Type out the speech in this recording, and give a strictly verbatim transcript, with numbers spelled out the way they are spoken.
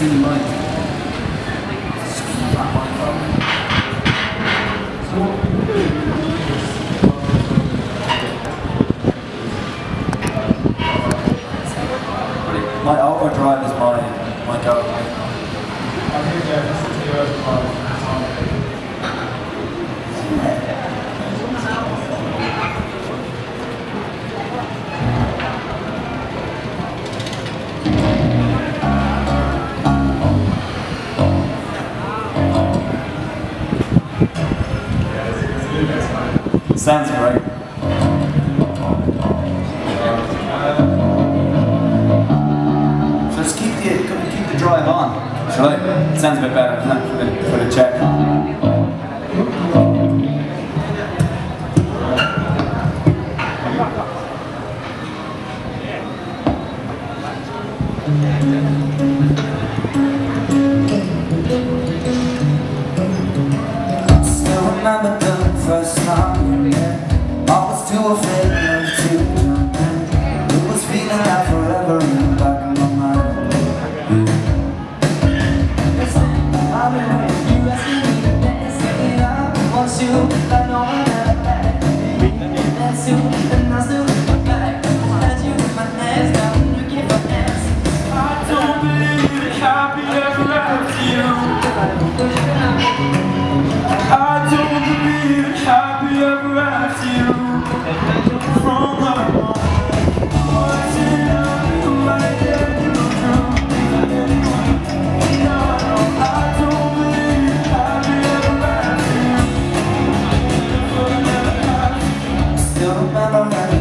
in mind. My overdrive is my my go. Sounds great. So just keep the keep the drive on. Shall I? It sounds a bit better, doesn't it? For the, for the check. Still remember the first time we met. I was too afraid of to jump in. It was feeling like forever in the back of my mind. I mean, you asked me to dance, and I want you, I know I never had. That's you, and I still look back. Had you in my hands, now I'm looking for hands. I don't believe it can't be ever after you. I don't believe it can't be ever after you. From the moment, what's it up in my head you come? No, I don't believe it can't be ever after you. Still remember